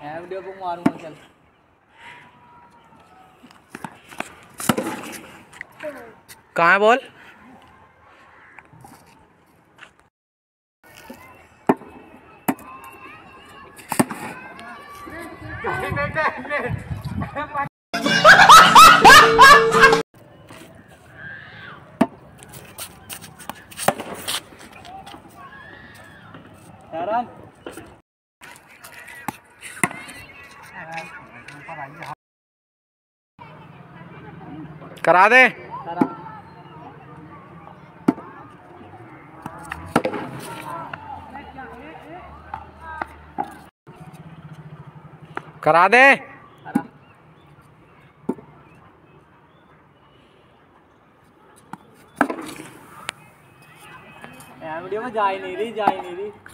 Video को मारूंगा चल। कहाँ है बॉल? करा दे। करा दे। वीडियो में जा ही नहीं रही।